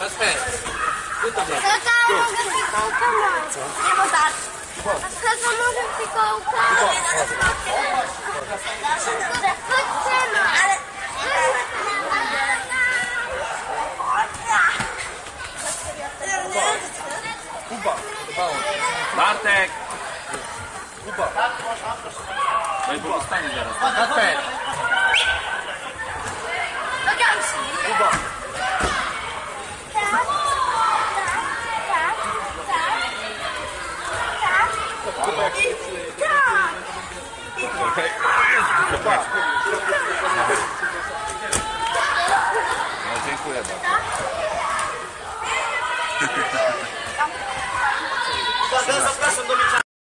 Kasper. Tata, mogę fikołka mać. Nie, bo tak. Tata, może fikołka? Chodźcie, ale... Kuba. Bartek. Kuba. No i bo dostanie zaraz. Kasper. Kuba. Tak.